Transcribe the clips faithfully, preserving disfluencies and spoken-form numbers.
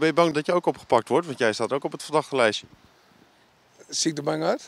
Ben je bang dat je ook opgepakt wordt? Want jij staat ook op het verdachte lijstje. Zie ik er bang uit?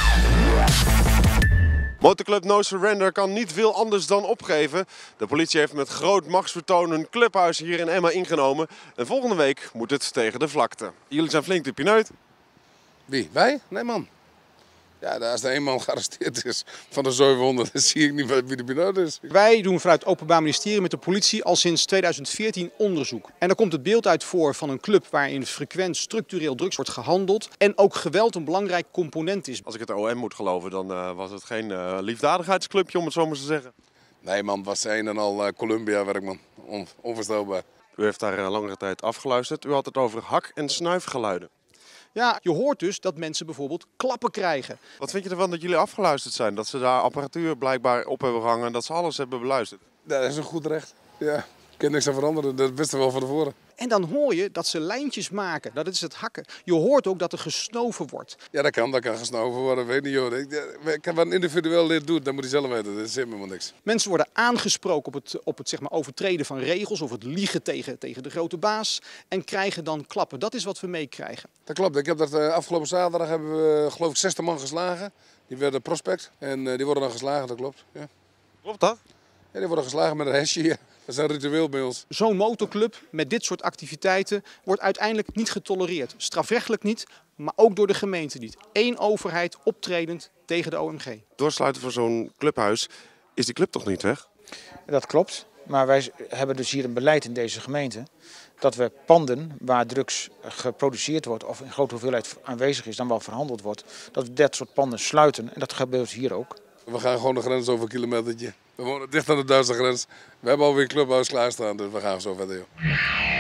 Motorclub No Surrender kan niet veel anders dan opgeven. De politie heeft met groot machtsvertoon een clubhuis hier in Emma ingenomen. En volgende week moet het tegen de vlakte. Jullie zijn flink de pineut. Wie? Wij? Nee man. Ja, als er één man gearresteerd is van de zevenhonderd, dan zie ik niet wie de pineut is. Wij doen vanuit het Openbaar Ministerie met de politie al sinds tweeduizend veertien onderzoek. En daar komt het beeld uit voor van een club waarin frequent structureel drugs wordt gehandeld. En ook geweld een belangrijk component is. Als ik het O M moet geloven, dan uh, was het geen uh, liefdadigheidsclubje, om het zo maar te zeggen. Nee man, het was een en al uh, Columbia-werkman. On, onvoorstelbaar. U heeft daar uh, langere tijd afgeluisterd. U had het over hak- en snuifgeluiden. Ja, je hoort dus dat mensen bijvoorbeeld klappen krijgen. Wat vind je ervan dat jullie afgeluisterd zijn? Dat ze daar apparatuur blijkbaar op hebben gehangen en dat ze alles hebben beluisterd? Dat is een goed recht. Ja, ik kan niks aan veranderen. Dat wisten we wel van tevoren. En dan hoor je dat ze lijntjes maken. Dat is het hakken. Je hoort ook dat er gesnoven wordt. Ja, dat kan. Dat kan gesnoven worden. Weet niet joh. Ik, ik, wat een individueel lid doet, dan moet hij zelf weten. Dat zit me helemaal niks. Mensen worden aangesproken op het, op het zeg maar, overtreden van regels of het liegen tegen, tegen de grote baas. En krijgen dan klappen. Dat is wat we meekrijgen. Dat klopt. Ik heb dat uh, afgelopen zaterdag hebben we geloof ik zestig man geslagen. Die werden prospect. En uh, die worden dan geslagen, dat klopt. Ja. Klopt dat? Ja, die worden geslagen met een hesje. Ja. Dat is een ritueel bij ons. Zo'n motorclub met dit soort activiteiten wordt uiteindelijk niet getolereerd. Strafrechtelijk niet, maar ook door de gemeente niet. Eén overheid optredend tegen de O M G. Doorsluiten van zo'n clubhuis, is die club toch niet weg? Dat klopt, maar wij hebben dus hier een beleid in deze gemeente dat we panden waar drugs geproduceerd wordt of in grote hoeveelheid aanwezig is, dan wel verhandeld wordt, dat we dat soort panden sluiten en dat gebeurt hier ook. We gaan gewoon de grens over een kilometertje. We wonen dicht aan de Duitse grens. We hebben alweer een clubhuis klaarstaan, dus we gaan zo verder joh.